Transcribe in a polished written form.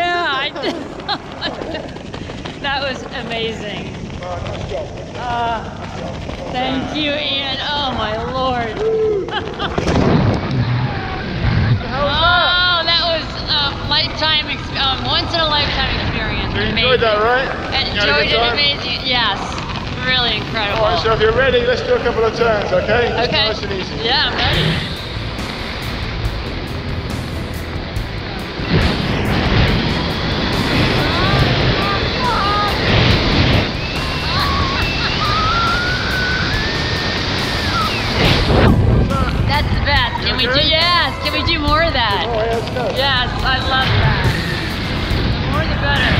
Yeah, I did. That was amazing. Thank you, Ian. Oh my Lord. Oh, that was a lifetime, once in a lifetime experience. You enjoyed that, right? Enjoyed it, amazing. Yes, really incredible. All right, so if you're ready, let's do a couple of turns, okay? Okay. Nice and easy. Yeah, I'm ready. That's the best. Can we do? Yes. Can we do more of that? Oh, yeah, let's go. Yes, I love that. The more the better.